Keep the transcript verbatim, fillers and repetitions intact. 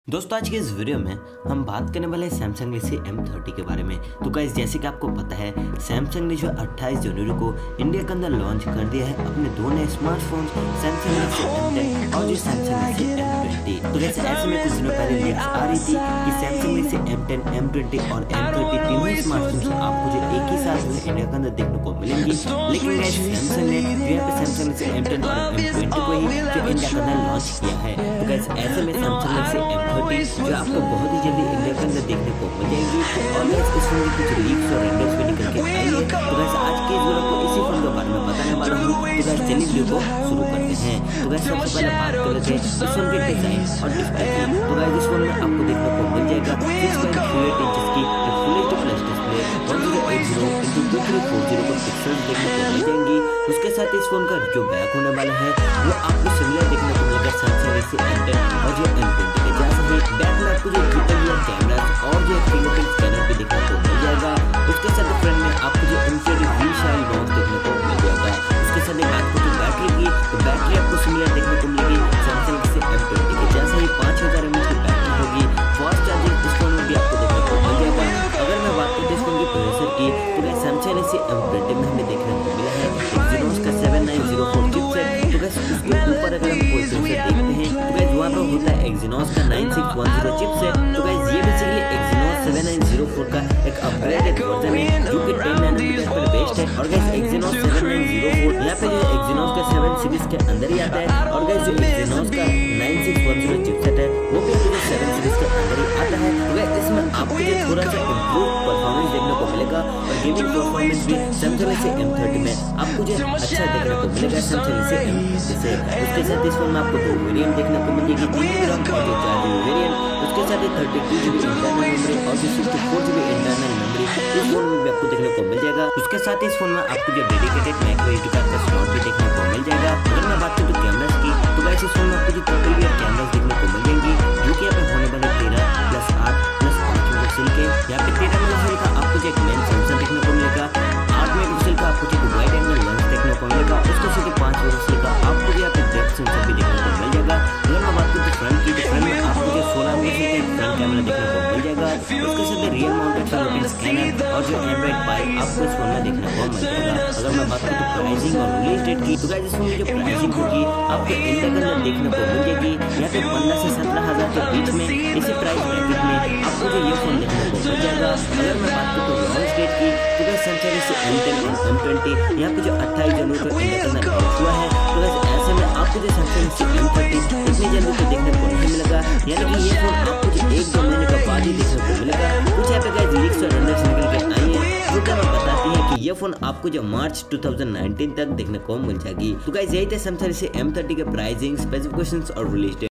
दोस्तों आज के इस वीडियो में हम बात करने वाले हैं सैमसंग गैलेक्सी एम थर्टी के बारे में। तो गाइस जैसे कि आपको पता है सैमसंग ने जो अट्ठाईस जनवरी को इंडिया के अंदर लॉन्च कर दिया है अपने दो नए smartphone Samsung Galaxy M ten और जो सैमसंग गैलेक्सी एम ट्वेंटी। तो वैसे ऐसे में कुछ दिनों पहले लीक्स आ रही थी कि Samsung Galaxy M ten, M twenty और एम थर्टी तीनों ही स्मार्टफोन आपको जो एक ही साथ में इंडिया के अंदर देखने को मिलेंगी। लेकिन गाइस सैमसंग ने जो यहाँ पे सैमसंग गैलेक्सी एम टेन और एम ट्वेंटी को ही जो इंडिया के अंदर लॉन्च किया है। तो गाइस ऐसे में सैमसंग गैलेक्सी एम थर्टी जो आपको बहुत ही जल्दी इंडिया के अंदर देखने को मिल जाएगी और गाइस इस फोन की कुछ लीक्स और रेंडर्स भी निकल के आई है। तो गाइस आज के वीडियो को इसी फोन के बारे में बताने वाला हूँ। तो गाइस चलिए वीडियो को शुरू करते हैं। तो गाइस सबसे पहले बात कर लेते हैं इस फोन के डिजाइन और डिस्प्ले की। तो गाइस इस फोन में आपको देखने को मिल जाएगा six point three eight inches की full H D plus display one zero eight zero into two three four zero का पिक्सल्स देखने को मिल जाएंगी। उसके साथ इस फोन का जो बैक होने वाला है वो आपको सिमिलर देखने को मिलेगा सैमसंग गैलेक्सी एम टेन और जो एम ट्वेंटी के जैसा ही। बैक में आपको जो ट्रिपल ईयर कैमरास और जो फिंगरप्रिंट स्कैनर भी देखने को मिल जाएगा। उसके साथ फ्रंट में आपको जो इंफिनिटी वी शाइल माउस देखने को मिल जाएगा। उसके साथ बात करें बैटरी की तो बैटरी आपको सिमिलर देखने को मिलेगी सैमसंग गैलेक्सी एम ट्वेंटी के जैसा ही पाँच हजार एम एच की बैटरी होगी। फास्ट चार्जिंग इस फोन में भी आपको देखने को मिल जाएगा। अगर मैं बात करती हूँ इस फोन की प्रोसेसर की तो guys Samsung Galaxy M twenty में हमें देखने को मिला है एक्सिनोस का seven nine zero four chipset. तो गाइस उसके ऊपर अगर हम कोई प्रोसेसर देखते हैं तो गाइस वहाँ पर होता है एक्सिनोस का nine six one zero chipset. तो गाइस ये basically Exynos seven nine zero four का एक अपग्रेडेड वर्जन है जो कि टेन नैनोमीटर पर बेस्ड है। और guys Exynos seven nine zero four यहाँ पे जो एक्सिनोस का सेवन सीरीज के अंदर ही आता है। और गाइस जो एक्सिनोस का nine six one zero chipset है वो भी आपको सेवन सीरीज के अंदर ही आता है। तो गाइस इसमें आपको जो थोड़ा सा इम्प्रूव परफॉर्मेंस देखने को मिलेगा और गेमिंग परफॉर्मेंस भी सैमसंग गैलेक्सी एम थर्टी में आपको जो अच्छा देखने को मिलेगा सैमसंग गैलेक्सी एम थर्टी से। उसके साथ इस फोन में आपको दो वेरिएंट देखने को मिलेगी, तीन ग्राम और जो चार जीबी वेरिएंट। उसके साथ ही thirty two GB internal memory और जो sixty four GB internal memory इस फोन में भी आपको देखने को मिल जाएगा। उसके साथ इस फोन में आपको जो डेडिकेटेड माइक्रो एसडी कार्ड का स्लॉट भी देखने को मिल जाएगा। अगर मैं बात करूँ कैमरास की तो गाइस इस फोन में आपको जो ट्रिपल ईयर कैमरास देखने को मिल जाएंगी जो कि यहाँ पे होने वाले तेरह प्लस आठ प्लस पाँच मेगापिक्सल के। यहाँ पे तेरह मेगापिक्सल का आपको जो एक मेन सेंसर देखने को मिलेगा, आठ मेगापिक्सल का आपको जो वाइड एंगल लेंस देखने को मिलेगा। उसके साथ पाँच मेगापिक्सल का आपको जो यहाँ पे डेप्थ सेंसर भी देखने को मिल जाएगा। अगर मैं बात करूँ फ्रंट की तो फ्रंट में आपको जो सोलह मेगापिक्सल का फ्रंट कैमरा देखने को मिल जाएगा। उसके साथ रियल माउंटेड फिंगरप्रिंट स्कैनर और जो एंड्रॉइड पाई आपको इस फोन में देखने को मिल जाएगा। अगर मैं बात करूँ प्राइसिंग और रिलीज डेट की तो गाइस इस फोन की जो प्राइसिंग होगी आपको इंडिया के अंदर देखने को मिल जाएगी यहाँ पे पंद्रह से सत्रह हजार के बीच में। इसी प्राइस ब्रैकेट में आपको जो ये फोन देखने को मिल जाएगा। अगर मैं बात करूँ लॉन्च डेट की तो guys Samsung Galaxy M ten और एम ट्वेंटी यहाँ पे जो अट्ठाईस जनवरी को इंडिया के अंदर लॉन्च हुआ है। तो गाइस ऐसे में आपको जो सैमसंग गैलेक्सी एम थर्टी इतनी जल्दी तो देखने को नहीं मिलेगा, यानी कि ये फोन आपको जो एक दो महीने का बाद ही देखने को मिलेगा। कुछ यहाँ पे गाइस लीक्स और रेंडर्स निकल के आई है जो कि हमें बताती है कि ये फोन आपको जो मार्च टू थाउजेंड नाइनटीन तक देखने को मिल जाएगी। तो गाइस यही थे सैमसंग गैलेक्सी एम थर्टी के प्राइसिंग, स्पेसिफिकेशंस और रिलीज डेट।